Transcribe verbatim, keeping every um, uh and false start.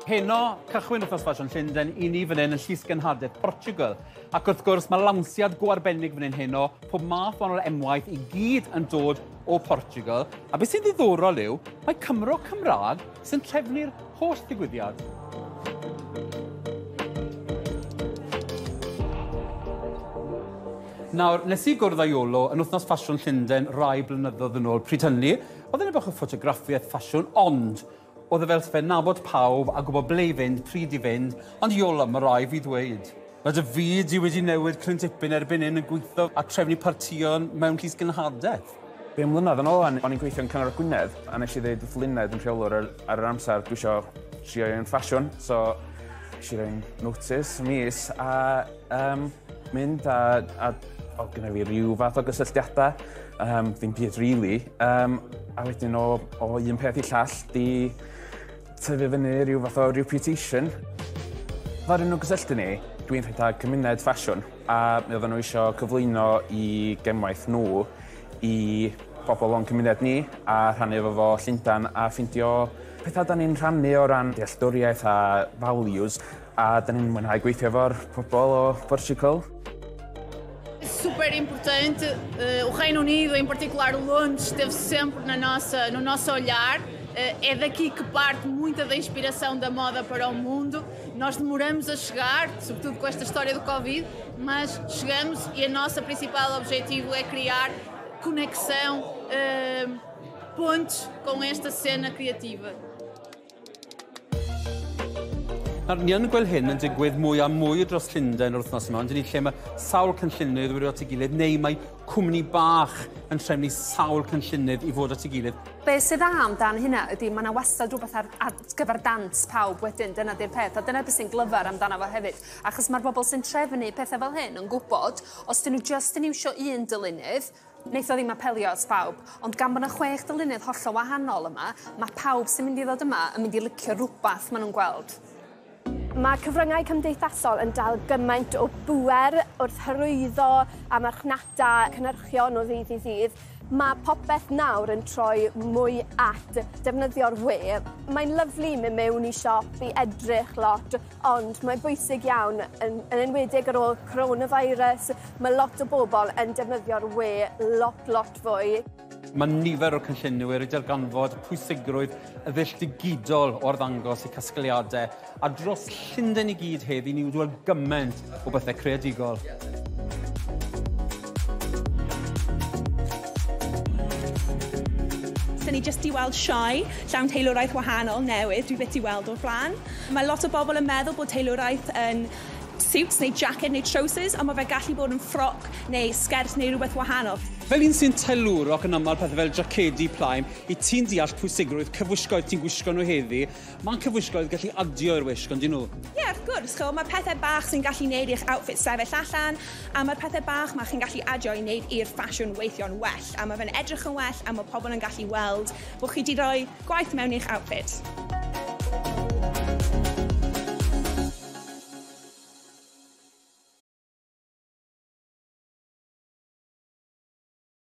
Heno, cychwyn Wythnos Ffasiwn Llundain i ni fan hyn yn llys genhadaeth Portugal. Ac wrth gwrs, mae lawnsiad go arbennig fan hyn heno, pob math o'n emwaith i gyd yn dod o Portugal. A beth sy'n ddiddorol yw, mae Cymro Cymraeg sy'n trefnu'r holl ddigwyddiad. Nawr, nes i gwrdd â Iolo yn Wythnos Ffasiwn Llundain rai blynyddoedd yn ôl. Pryd hynny, oedd yna bach o ffotograffiaeth ffasiwn, ond oedd e fel fe nabod pawb a gwybod ble i fynd, pryd i fynd, ond Iolo, mae rai fi ddweud. Mae dy fyd i wedi newid cryn tipyn erbyn hyn yn gweithio a trefnu partïon mewn llys genhadaeth. Be mlynedd yn ôl, o'n i'n gweithio yn Cyngor Gwynedd, a nes i ddweud wrth Luned yn rheolwr ar, ar yr amser dwi isio trio yn ffasiwn, so nes i roi'n notice mis a um, mynd a, a o gyda fi rhyw fath o gysylltiadau, um, ddim byd rili, um, a wedyn o, o un peth i llall di tyfu fyny rhyw fath o reputation. Far yn nhw gysylltu ni, dwi'n rhedeg cymuned ffasiwn, a mi oedden nhw eisiau cyflwyno i gemwaith nhw i bobl o'n cymuned ni a rhannu efo fo Llundain a ffindio pethau da ni'n rhannu o ran dealltwriaeth a values a da ni'n mwynhau gweithio efo'r pobl o Portugal. Super importante, uh, o Reino Unido, em particular Londres, esteve sempre na nossa, no nosso olhar. Uh, é daqui que parte muita da inspiração da moda para o mundo. Nós demoramos a chegar, sobretudo com esta história do Covid, mas chegamos e o nosso principal objetivo é criar conexão, uh, pontes com esta cena criativa. Nawr, ni yn gweld hyn yn digwydd mwy a mwy dros Llundain o'r wythnos yma, ond ni lle mae sawl cynllunydd wedi at ei gilydd, neu mae cwmni bach yn trefnu sawl cynllunydd i fod at ei gilydd. Be sydd dda amdan hynna ydy, mae yna wastad rhywbeth ar, ar gyfer dans pawb wedyn, dyna di'r peth, a dyna beth sy'n glyfar amdano fo hefyd. Achos mae'r bobl sy'n trefnu pethau fel hyn yn gwybod, os dyn nhw just yn iwsio un dylunydd, wneith o ddim apelio at pawb, ond gan bod yna chwech dylunydd hollol wahanol yma, mae pawb sy'n mynd i ddod yma yn mynd i licio rhywbeth maen nhw'n gweld. Mae cyfryngau cymdeithasol yn dal gymaint o bŵer wrth hyrwyddo a marchnata cynhyrchion o ddydd i ddydd. Mae popeth nawr yn troi mwy at defnyddio'r we. Mae'n lyflu mynd mewn i siop i edrych lot, ond mae'n bwysig iawn, yn, yn enwedig ar ôl coronavirus, mae lot o bobl yn defnyddio'r we lot, lot fwy. Mae nifer o cynllunwyr wedi darganfod pwysigrwydd y ddill-digidol o'r ddangos i casgliadau, a dros Llundain i gyd heddi ni wedi weld gymaint o bethau creadigol. Da ni jyst i weld sioe llawn teilwraeth wahanol newydd dwi byth i weld o'r blaen. Mae lot o bobl yn meddwl bod teilwraeth yn suits neu jacket neu trousers, ond mae fe gallu bod yn ffroc neu sgert neu rhywbeth wahanol. Fel un sy'n teilwrog yn aml pethau fel jacedi plaen, i ti'n deall pwysigrwydd cyfwisgoedd ti'n gwisgo nhw heddi, mae'n cyfwisgoedd gallu adio i'r wisg, ond dyn nhw? Ie, yeah, wrth gwrs, mae pethau bach sy'n gallu gwneud i'ch outfit sefyll allan, a mae'r pethau bach mae chi'n gallu adio i wneud i'r ffasiwn weithio'n well, a mae fe'n edrych yn well, a mae pobl yn gallu weld bod chi wedi rhoi gwaith mewn i'ch outfit.